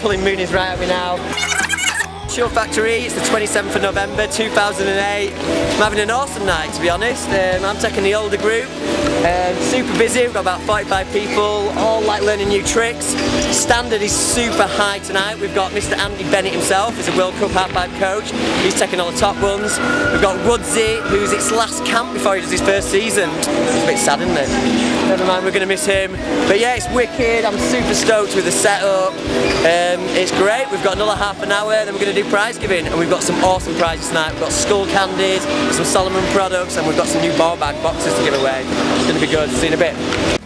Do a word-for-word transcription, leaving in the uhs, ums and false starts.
pulling Moonies right at me now. Chill Factory, it's the twenty-seventh of November two thousand eight. I'm having an awesome night, to be honest. Um, I'm taking the older group. Um, super busy, we've got about forty-five people, all like learning new tricks. Standard is super high tonight. We've got Mister Andy Bennett himself, he's a World Cup half-pipe coach. He's taking all the top ones. We've got Woodsy, who's its last camp before he does his first season. It's a bit sad, isn't it? Never mind, we're going to miss him. But yeah, it's wicked. I'm super stoked with the setup. Um, it's great. We've got another half an hour, then we're going to do prize giving, and we've got some awesome prizes tonight. We've got skull candies, some Solomon products, and we've got some new ball bag boxes to give away. It's going to be good. See you in a bit.